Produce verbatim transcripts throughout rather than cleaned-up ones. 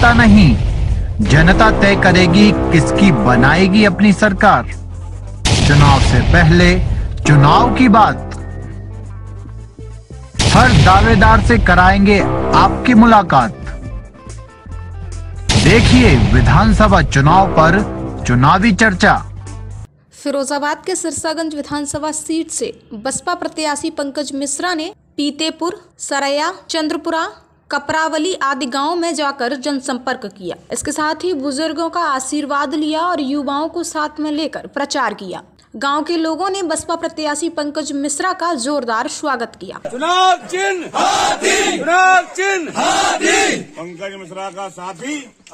जनता नहीं, जनता तय करेगी किसकी बनाएगी अपनी सरकार। चुनाव से पहले चुनाव की बात, हर दावेदार से कराएंगे आपकी मुलाकात। देखिए विधानसभा चुनाव पर चुनावी चर्चा। फिरोजाबाद के सिरसागंज विधानसभा सीट से बसपा प्रत्याशी पंकज मिश्रा ने पीतेपुर, सरैया, चंद्रपुरा, कपरावली आदि गांवों में जाकर जनसंपर्क किया। इसके साथ ही बुजुर्गों का आशीर्वाद लिया और युवाओं को साथ में लेकर प्रचार किया। गांव के लोगों ने बसपा प्रत्याशी पंकज मिश्रा का जोरदार स्वागत किया। चुनाव चिन्ह हाथी, चुनाव चिन्ह हाथी, पंकज मिश्रा का साथी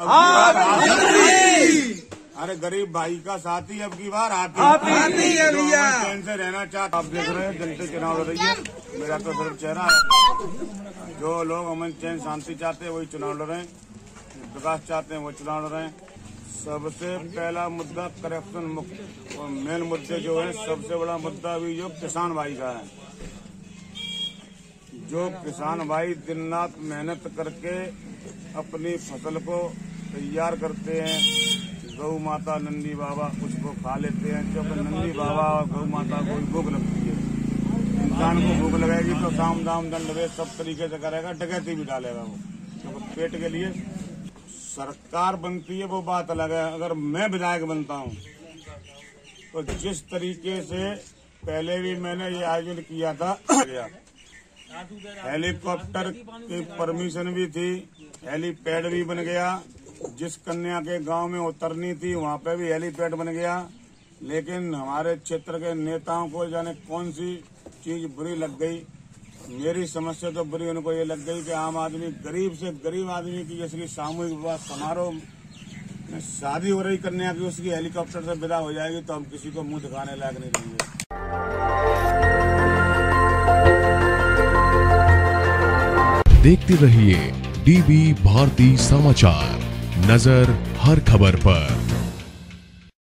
हाथी। अरे गरीब भाई का साथी अब की बार हाथी हाथी है भैया। चैन से रहना चाहता, आप देख रहे हैं जनता चुनाव लड़ रही है। मेरा तो सिर्फ चेहरा है। जो लोग अमन चैन शांति चाहते हैं वही चुनाव लड़ रहे हैं, विकास चाहते हैं वो चुनाव लड़ रहे हैं। सबसे पहला मुद्दा करप्शन मुक्त और मेन मुद्दे जो है, सबसे बड़ा मुद्दा भी जो किसान भाई का है। जो किसान भाई दिन रात मेहनत करके अपनी फसल को तैयार करते हैं, गौ माता नंदी बाबा उसको खा लेते हैं। जब नंदी बाबा और गौ माता को भूख लगती है, इंसान को भूख लगेगी तो साम दाम दंड वे सब तरीके से करेगा, डकैती भी डालेगा वो। तो पेट के लिए सरकार बनती है वो बात अलग है। अगर मैं विधायक बनता हूँ तो जिस तरीके से पहले भी मैंने ये आयोजन किया था, हेलीकॉप्टर की परमिशन भी थी, हेलीपैड भी बन गया। जिस कन्या के गांव में उतरनी थी वहां पे भी हेलीपैड बन गया। लेकिन हमारे क्षेत्र के नेताओं को जाने कौन सी चीज बुरी लग गई। मेरी समस्या तो बुरी उनको ये लग गई कि आम आदमी, गरीब से गरीब आदमी की जैसे सामूहिक विवाह समारोह में शादी हो रही कन्या की, उसकी हेलीकॉप्टर से विदा हो जाएगी तो हम किसी को मुंह दिखाने लायक नहीं रहेंगे। देखते रहिए डीबी भारती समाचार, नजर हर खबर पर।